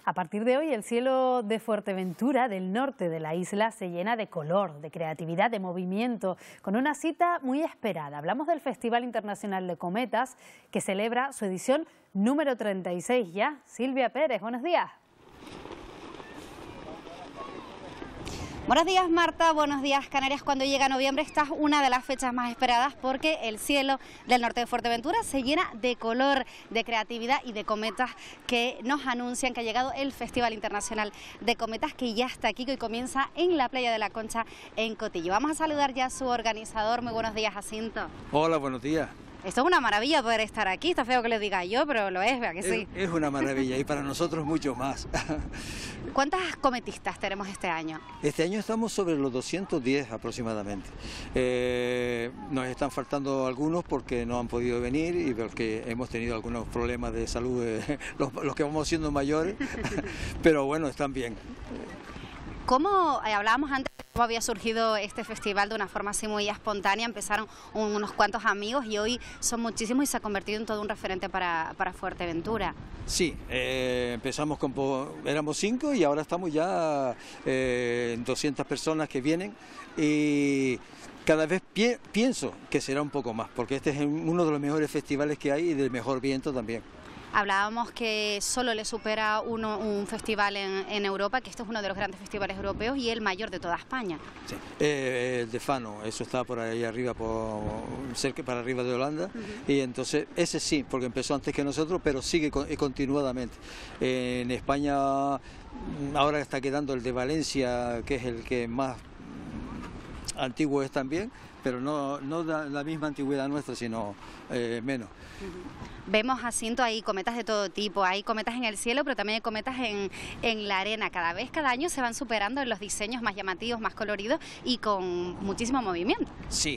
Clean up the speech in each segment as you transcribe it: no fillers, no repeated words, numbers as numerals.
A partir de hoy, el cielo de Fuerteventura, del norte de la isla, se llena de color, de creatividad, de movimiento, con una cita muy esperada. Hablamos del Festival Internacional de Cometas, que celebra su edición número 36 ya. Silvia Pérez, buenos días. Buenos días, Marta, buenos días, Canarias. Cuando llega noviembre, esta es una de las fechas más esperadas porque el cielo del norte de Fuerteventura se llena de color, de creatividad y de cometas que nos anuncian que ha llegado el Festival Internacional de Cometas, que ya está aquí, que hoy comienza en la playa de la Concha, en Cotillo. Vamos a saludar ya a su organizador. Muy buenos días, Jacinto. Hola, buenos días. Esto es una maravilla poder estar aquí, está feo que lo diga yo, pero lo es, ¿verdad que sí? Es una maravilla y para nosotros mucho más. ¿Cuántas cometistas tenemos este año? Este año estamos sobre los 210 aproximadamente. Nos están faltando algunos porque no han podido venir y porque hemos tenido algunos problemas de salud, los que vamos siendo mayores, pero bueno, están bien. ¿Cómo hablábamos antes de cómo había surgido este festival de una forma así muy espontánea? Empezaron unos cuantos amigos y hoy son muchísimos y se ha convertido en todo un referente para Fuerteventura. Sí, empezamos éramos 5 y ahora estamos ya en 200 personas que vienen y cada vez pienso que será un poco más, porque este es uno de los mejores festivales que hay y del mejor viento también. Hablábamos que solo le supera un festival en Europa, que este es uno de los grandes festivales europeos y el mayor de toda España. Sí. El de Fano, eso está por ahí arriba, cerca para arriba de Holanda, y entonces ese sí, porque empezó antes que nosotros, pero sigue continuadamente. En España ahora está quedando el de Valencia, que es el que más antiguo es también, pero no da la misma antigüedad nuestra, sino menos. Vemos, Jacinto, hay cometas de todo tipo, hay cometas en el cielo, pero también hay cometas en la arena. Cada año se van superando en los diseños más llamativos, más coloridos y con muchísimo movimiento. Sí,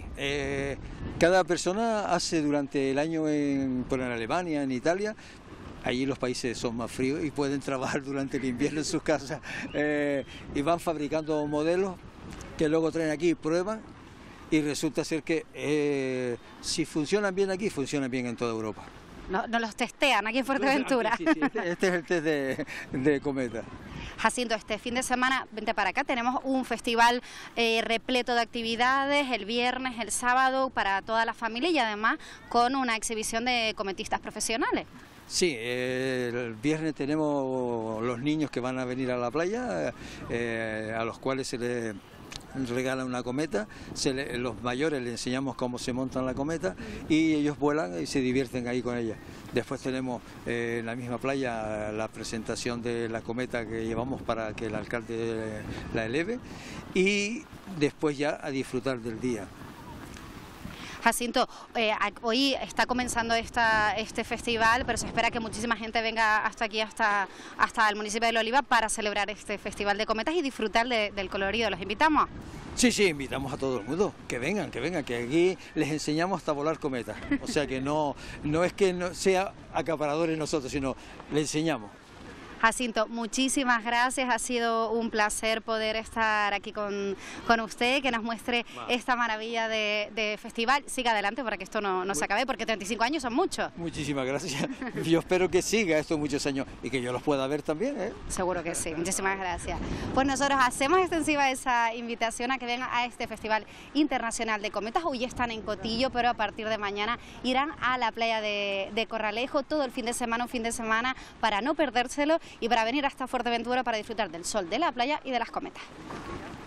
cada persona hace durante el año en Alemania, en Italia. Allí los países son más fríos y pueden trabajar durante el invierno en sus casas y van fabricando modelos que luego traen aquí y prueban. Y resulta ser que si funcionan bien aquí, funcionan bien en toda Europa. No los testean aquí en Fuerteventura. Sí, este es el test de cometa. Jacinto, este fin de semana, vente para acá, tenemos un festival repleto de actividades, el viernes, el sábado, para toda la familia y además con una exhibición de cometistas profesionales. Sí, el viernes tenemos los niños que van a venir a la playa, a los cuales se les regala una cometa, los mayores les enseñamos cómo se montan la cometa y ellos vuelan y se divierten ahí con ella. Después tenemos en la misma playa la presentación de la cometa que llevamos para que el alcalde la eleve y después ya a disfrutar del día. Jacinto, hoy está comenzando este festival, pero se espera que muchísima gente venga hasta aquí, hasta el municipio de La Oliva, para celebrar este festival de cometas y disfrutar del colorido. ¿Los invitamos? Sí, invitamos a todo el mundo, que vengan, que aquí les enseñamos hasta volar cometas. O sea que no es que no sea acaparadores nosotros, sino les enseñamos. Jacinto, muchísimas gracias, ha sido un placer poder estar aquí con usted, que nos muestre esta maravilla de festival. Siga adelante para que esto no se acabe, porque 35 años son muchos. Muchísimas gracias, yo espero que siga estos muchos años y que yo los pueda ver también. Seguro que sí, muchísimas gracias. Pues nosotros hacemos extensiva esa invitación a que vengan a este Festival Internacional de Cometas. Hoy están en Cotillo, pero a partir de mañana irán a la playa de Corralejo todo el fin de semana, un fin de semana para no perdérselo y para venir hasta Fuerteventura para disfrutar del sol, de la playa y de las cometas.